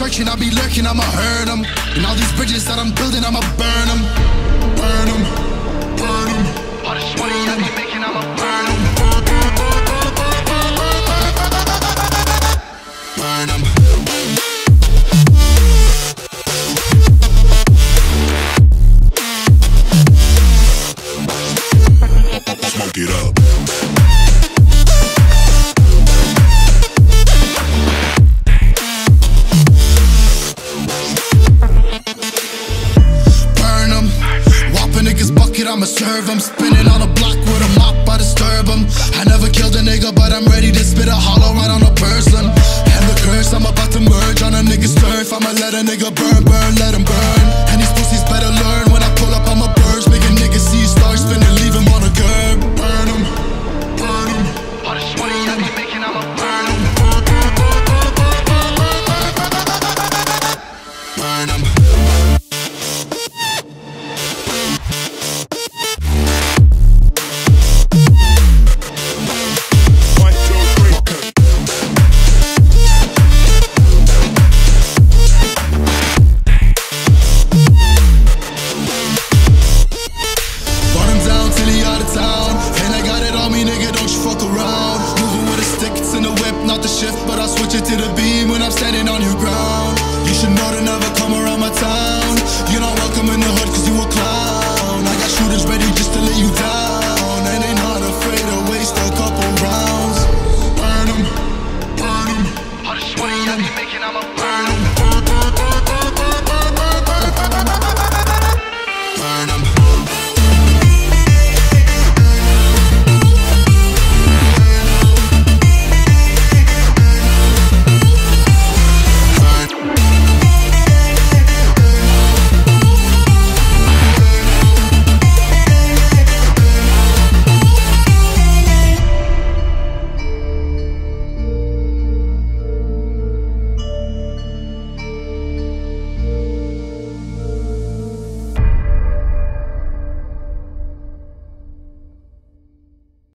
searching, I'll be lurking, I'ma hurt them. And all these bridges that I'm building, I'ma burn them. Burn them, burn them. All this money I be making, I'ma burn them. Burn them. Smoke it up. I'ma serve them, spinning on a block with a mop, I disturb them. I never killed a nigga, but I'm ready to spit a hollow right on a person. And the curse, I'm about to merge on a nigga's turf. I'ma let a nigga burn, burn, let him burn.